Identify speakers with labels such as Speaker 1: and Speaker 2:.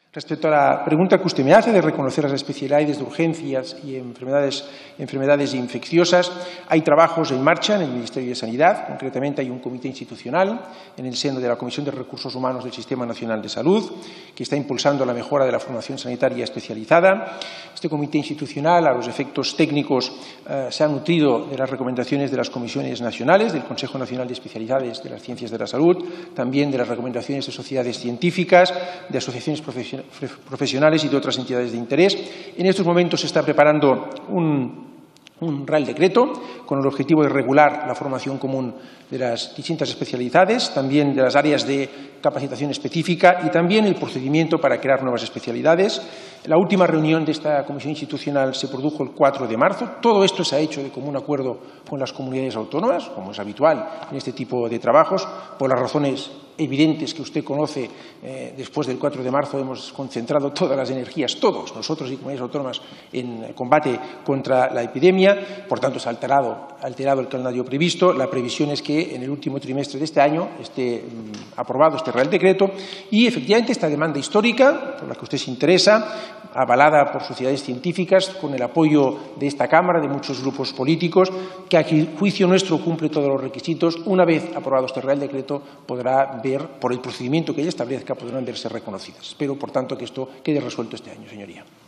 Speaker 1: Respecto a la pregunta que usted me hace de reconocer las especialidades de urgencias y enfermedades infecciosas, hay trabajos en marcha en el Ministerio de Sanidad. Concretamente, hay un comité institucional en el seno de la Comisión de Recursos Humanos del Sistema Nacional de Salud que está impulsando la mejora de la formación sanitaria especializada. Este comité institucional, a los efectos técnicos, se ha nutrido de las recomendaciones de las comisiones nacionales, del Consejo Nacional de Especialidades de las Ciencias de la Salud, también de las recomendaciones de sociedades científicas, de asociaciones profesionales y de otras entidades de interés. En estos momentos se está preparando un Real Decreto con el objetivo de regular la formación común de las distintas especialidades, también de las áreas de capacitación específica y también el procedimiento para crear nuevas especialidades. La última reunión de esta comisión institucional se produjo el 4 de marzo. Todo esto se ha hecho de común acuerdo con las comunidades autónomas, como es habitual en este tipo de trabajos, por las razones evidentes que usted conoce. Después del 4 de marzo hemos concentrado todas las energías, todos, nosotros y comunidades autónomas, en el combate contra la epidemia. Por tanto, se ha alterado el calendario previsto. La previsión es que en el último trimestre de este año esté aprobado este Real Decreto y, efectivamente, esta demanda histórica, por la que usted se interesa, avalada por sociedades científicas, con el apoyo de esta Cámara, de muchos grupos políticos, que a juicio nuestro cumple todos los requisitos. Una vez aprobado este Real Decreto, podrá ver, por el procedimiento que ella establezca, podrán verse reconocidas. Espero, por tanto, que esto quede resuelto este año, señoría.